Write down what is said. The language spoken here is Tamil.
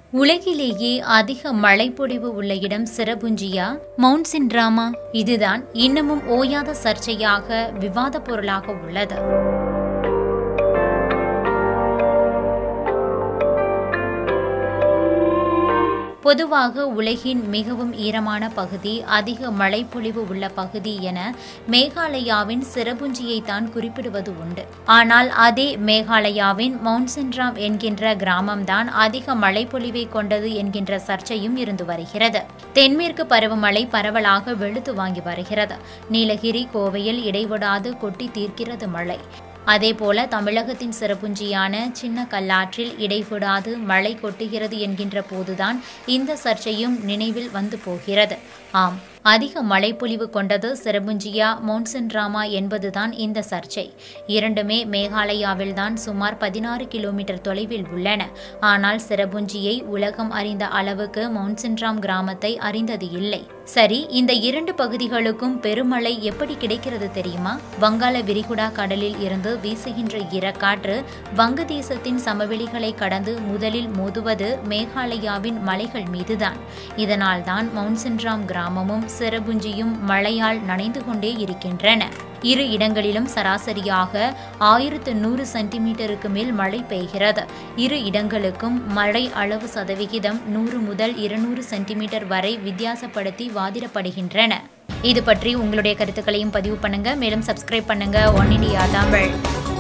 உலகிலேயே அதிக மழைப்பொழிவு உள்ள இடம் சிரபுஞ்சியா, மவுண்ட் சின்ட்ராமா? இதுதான் இன்னமும் ஓயாத சர்ச்சையாக விவாத பொருளாக உள்ளது. பொதுவாக உலகின் மிகவும் ஈரமான பகுதி, அதிக மழைப்பொழிவு உள்ள பகுதி என மேகாலயாவின் சிரபுஞ்சியை தான் குறிப்பிடுவது உண்டு. ஆனால் அதே மேகாலயாவின் மவுண்ட் சின்ட்ராம் என்கின்ற கிராமம்தான் அதிக மழைப்பொழிவை கொண்டது என்கின்ற சர்ச்சையும் இருந்து வருகிறது. தென்மேற்கு பருவமழை பரவலாக வெளுத்து வாங்கி வருகிறது. நீலகிரி, கோவையில் இடைவிடாது கொட்டி தீர்க்கிறது மழை. அதேபோல தமிழகத்தின் சிரபுஞ்சியான சின்ன கல்லாற்றில் இடைவிடாது மழை கொட்டுகிறது என்கின்ற போதுதான் இந்த சர்ச்சையும் நினைவில் வந்து போகிறது. ஆம், அதிக மழைப்பொழிவு கொண்டது சிரபுஞ்சியா, மவுண்ட் சின்ட்ராமா என்பதுதான் இந்த சர்ச்சை. இரண்டுமே மேகாலயாவில்தான் சுமார் 16 கிலோமீட்டர் தொலைவில் உள்ளன. ஆனால் சிரபுஞ்சியை உலகம் அறிந்த அளவுக்கு மவுண்ட் சின்ட்ராம் கிராமத்தை அறிந்தது இல்லை. சரி, இந்த இரண்டு பகுதிகளுக்கும் பெருமழை எப்படி கிடைக்கிறது தெரியுமா? வங்காள விரிகுடா கடலில் இருந்து வீசுகின்ற ஈரக்காற்று வங்கதேசத்தின் சமவெளிகளை கடந்து முதலில் மோதுவது மேகாலயாவின் மலைகள் மீதுதான். இதனால்தான் மவுண்ட் சின்ட்ராம் கிராமமும் சிரபுஞ்சியும் மழையால் நனைந்து கொண்டே இருக்கின்றன. இரு இடங்களிலும் சராசரியாக 1100 சென்டிமீட்டருக்கு மேல் மழை பெய்கிறது. இரு இடங்களுக்கும் மழை அளவு சதவிகிதம் 100 முதல் 200 சென்டிமீட்டர் வரை வித்தியாசப்படுத்தி வாதிடப்படுகின்றன. இது பற்றி உங்களுடைய கருத்துக்களையும் பதிவு பண்ணுங்க. மேலும் சப்ஸ்கிரைப் பண்ணுங்க ஒன் இண்டியா தமிழ்.